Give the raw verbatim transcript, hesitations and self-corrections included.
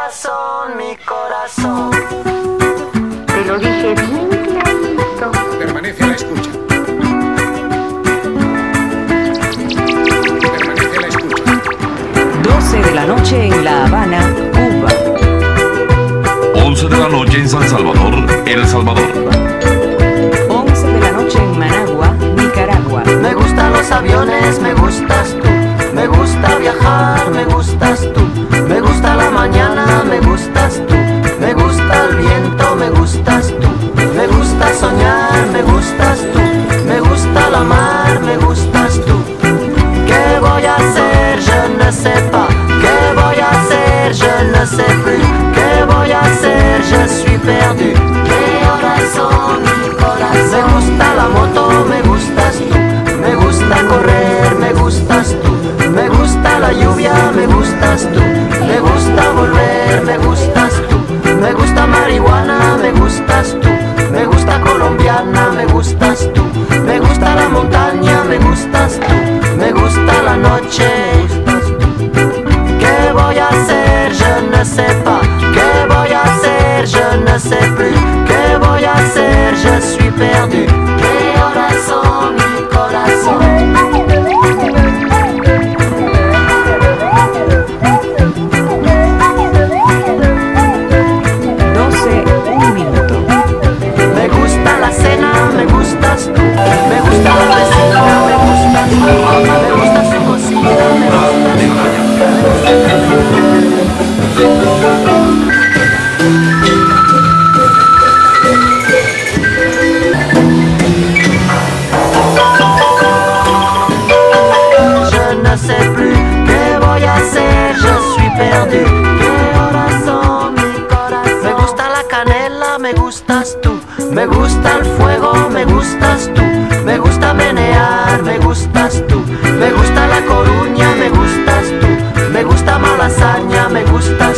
corazón, mi corazón. Te lo dije bien clarito. Permanece a la escucha. Permanece a la escucha. doce de la noche en La Habana, Cuba. once de la noche en San Salvador, El Salvador. once de la noche en Managua, Nicaragua. Me gustan los aviones, me gustas tú. Me gusta viajar, me gustas tú. Me gusta la mañana, me gustas tú. Me gusta el viento, me gustas tú. Me gusta soñar, me gustas tú. Me gusta la mar, me gustas tú. ¿Qué voy a hacer? Je ne sais pas. ¿Qué voy a hacer? Je ne sais plus. ¿Qué voy a hacer? Je suis perdu. ¿Qué corazón, mi corazón? Me gusta la moto, me gustas tú. Me gusta correr, me gustas tú. Me gusta la lluvia, me gustas tú. Me gusta volver, me gustas tú. Me gusta marihuana, me gustas tú. Me gusta colombiana, me gustas tú. Me gusta la montaña, me gustas tú. Me gusta la noche, me gustas tú. ¿Qué voy a hacer? Je ne sais pas. ¿Qué voy a hacer? Je ne sais plus. ¿Qué voy a hacer? Je suis perdu. ¿Qué corazón, mi corazón? Me gusta la cena, me gustas tú. Me gusta la vecina, me gustas tú. Me gusta su cocina, me Je ne sais plus, ¿qué voy a hacer? Je suis perdu. ¿Qué corazón, mi corazón? Me gusta la canela, me gustas tú. Me gusta el fuego, me gustas tú. Me gusta menear, me gustas tú. Me gusta La Coruña, me gustas tú. Me gusta Malasaña, me gustas